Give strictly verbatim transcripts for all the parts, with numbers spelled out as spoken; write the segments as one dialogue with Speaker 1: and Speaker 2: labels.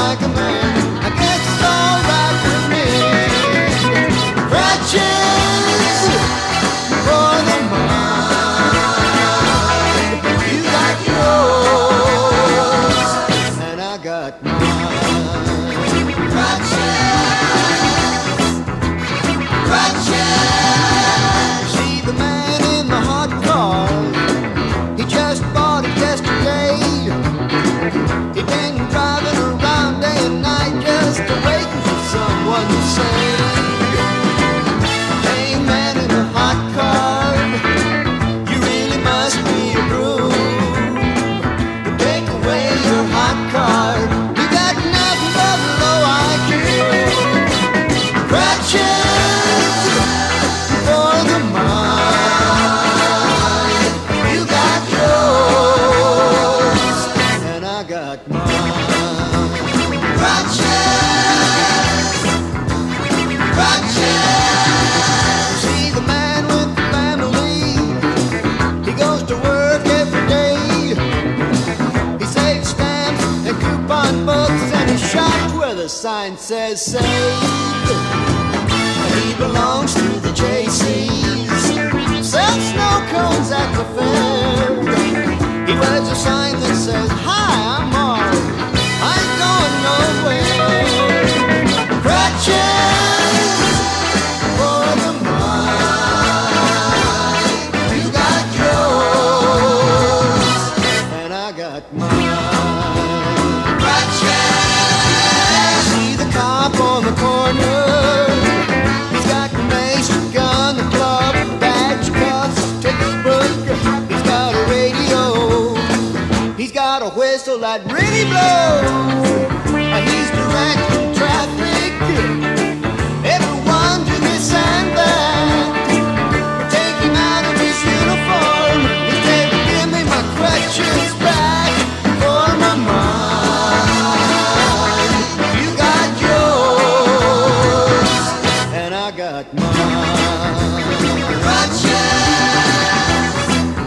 Speaker 1: like a man. I guess it's alright with me. Crutches for the mind. You got yours, and I got mine. Crutches, crutches. See the man in the hot car. He just bought it yesterday. He'd been driving around day and night just waiting for someone to say, hey man in the hot car, you really must be a groove. But take away your hot card, you got nothing but low I Q. Crutches for the mind. You got yours, and I got mine. Crutches, crutches. See the man with the family. He goes to work every day. He saves stamps and coupon books, and he shops where the sign says save. He belongs to the J C's, sells snow cones at the fair. He wears a sign that says, hi, I'm Mark, I ain't going nowhere. Crutches for the mind. You got yours, and I got mine. Crutches. See the cop on the corner. He's got the mace, the gun, the club, badge, cuffs, textbook. He's got a radio. He's got a whistle that really blows. And he's directing traffic. Everyone to this and that. Take him out of his uniform. He said, give me my crutches back for my mind. You got yours, and I got mine. Crutches,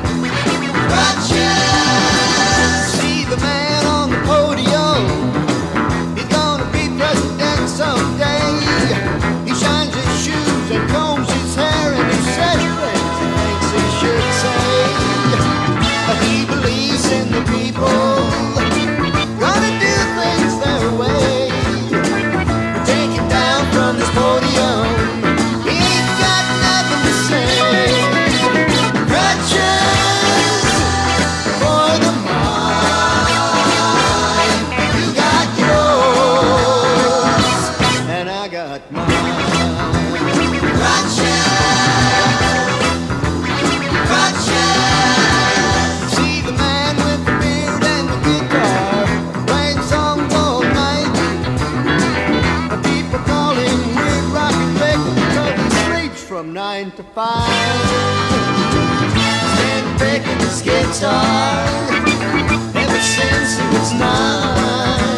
Speaker 1: crutches. See the man on the podium. He's gonna be president someday. He shines his shoes and combs his hair, and he says things he thinks he should say. He believes in the people, gonna do things their way. Take him down from this podium. He ain't got nothing to say. Crutches for the mind. You got yours, and I got mine. Crutches, crutches. See the man with the beard and the guitar, playing songs all night. People call him Weird Rocket Rick because he sleeps from nine to five. He's been picking his guitar ever since he was nine.